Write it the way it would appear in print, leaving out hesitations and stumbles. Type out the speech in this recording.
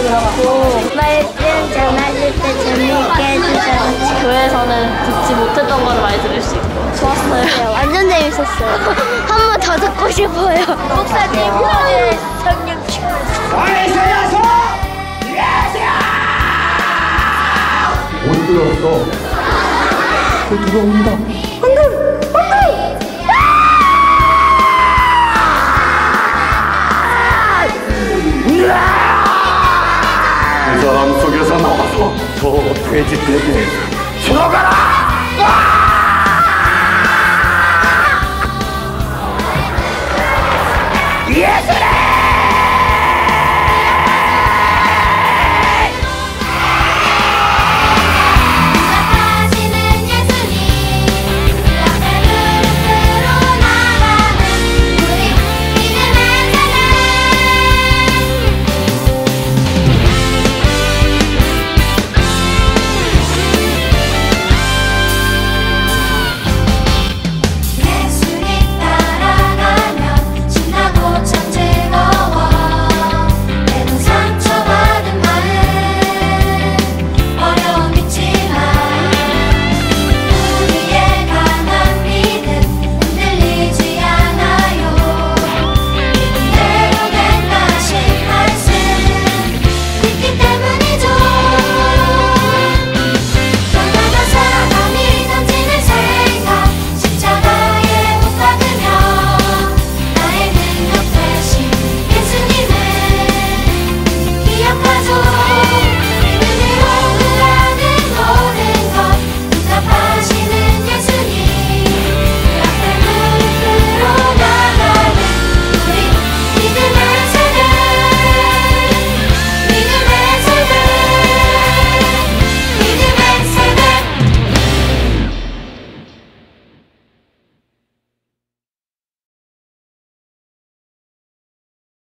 그렇고 말씀 전하실 때 재미있게 해주셔서 교회에서는 듣지 못했던 거를 많이 들을 수 있고 좋았어요. 완전 재밌었어요. 한 번 더 듣고 싶어요. 목사님 오늘 성령 안녕하세요. 못 들었어. 들어온다.